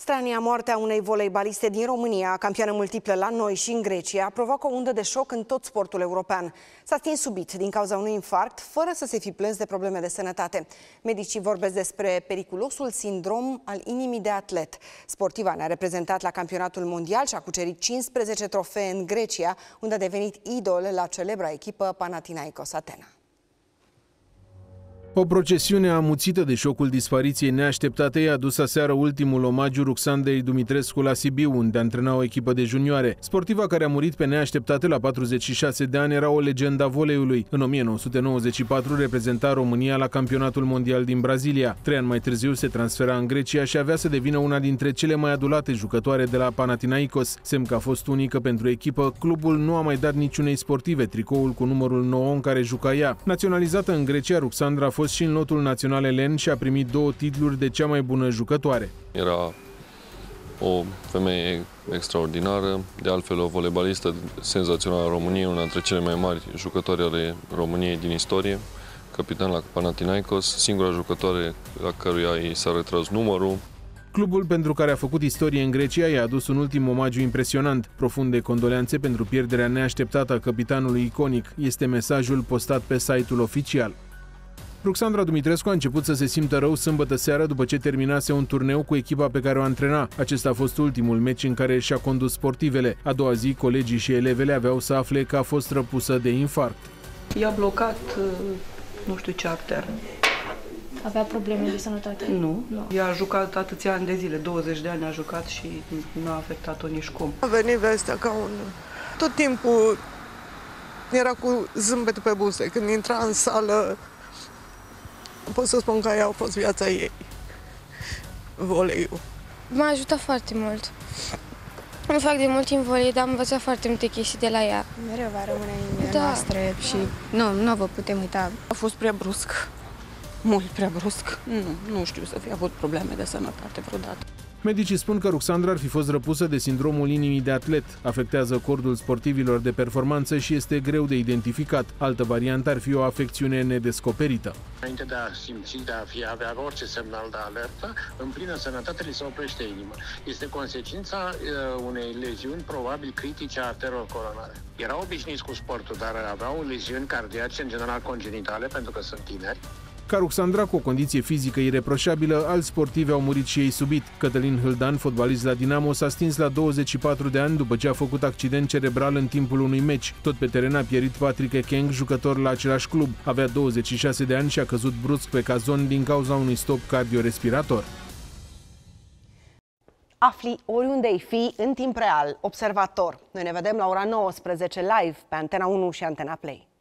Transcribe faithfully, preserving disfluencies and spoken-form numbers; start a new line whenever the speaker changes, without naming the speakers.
Strania moartea unei voleibaliste din România, campioană multiplă la noi și în Grecia, provoacă o undă de șoc în tot sportul european. S-a stins subit din cauza unui infarct, fără să se fi plâns de probleme de sănătate. Medicii vorbesc despre periculosul sindrom al inimii de atlet. Sportiva ne-a reprezentat la campionatul mondial și a cucerit cincisprezece trofee în Grecia, unde a devenit idol la celebra echipă Panathinaikos Atena.
O procesiune amuțită de șocul dispariției neașteptate i-a dus aseară ultimul omagiu Ruxandrei Dumitrescu la Sibiu, unde antrena o echipă de junioare. Sportiva care a murit pe neașteptate la patruzeci și șase de ani era o legendă a voleiului. În o mie nouă sute nouăzeci și patru reprezenta România la campionatul mondial din Brazilia. Trei ani mai târziu se transfera în Grecia și avea să devină una dintre cele mai adulate jucătoare de la Panathinaikos. Semn că a fost unică pentru echipă, clubul nu a mai dat niciunei sportive tricoul cu numărul nouă în care juca ea. Naționalizată în Grecia, Ruxandra a fost și în lotul național elen și a primit două titluri de cea mai bună jucătoare.
Era o femeie extraordinară, de altfel o voleibalistă senzațională a României, una dintre cele mai mari jucătoare ale României din istorie, capitan la Panathinaikos, singura jucătoare la căruia i s-a retras numărul.
Clubul pentru care a făcut istorie în Grecia i-a adus un ultim omagiu impresionant. Profunde condoleanțe pentru pierderea neașteptată a capitanului iconic, este mesajul postat pe site-ul oficial. Ruxandra Dumitrescu a început să se simtă rău sâmbătă seară după ce terminase un turneu cu echipa pe care o antrena. Acesta a fost ultimul meci în care și-a condus sportivele. A doua zi, colegii și elevele aveau să afle că a fost răpusă de infarct.
I-a blocat nu știu ce arteră.
Avea probleme de sănătate?
Nu. nu. Ea a jucat atâția ani de zile, douăzeci de ani a jucat și nu a afectat-o nici cum.
A venit vestea ca un... Tot timpul era cu zâmbetul pe buze. Când intra în sală, pot să spun că aia a fost viața ei, voleiul.
M-a ajutat foarte mult. Nu fac de mult timp volei, dar am învățat foarte multe chestii de la ea.
Mereu va rămâne în inimile
da.
noastre și nu, nu vă putem uita.
A fost prea brusc, mult prea brusc. Nu, nu știu să fi avut probleme de sănătate vreodată.
Medicii spun că Ruxandra ar fi fost răpusă de sindromul inimii de atlet. Afectează cordul sportivilor de performanță și este greu de identificat. Altă variantă ar fi o afecțiune nedescoperită.
Înainte de a simți, de a fi, avea orice semnal de alertă, în plină sănătate li se oprește inima. Este consecința uh, unei leziuni probabil critice a arterelor coronare. Erau obișnuiți cu sportul, dar aveau leziuni cardiace, în general congenitale, pentru că sunt tineri.
Ca Ruxandra, cu o condiție fizică ireproșabilă, alți sportivi au murit și ei subit. Cătălin Hâldan, fotbalist la Dinamo, s-a stins la douăzeci și patru de ani după ce a făcut accident cerebral în timpul unui meci. Tot pe teren a pierit Patrick Ekeng, jucător la același club. Avea douăzeci și șase de ani și a căzut brusc pe cazon din cauza unui stop cardiorespirator.
Afli oriunde ai fi, în timp real, Observator. Noi ne vedem la ora nouăsprezece live pe Antena unu și Antena Play.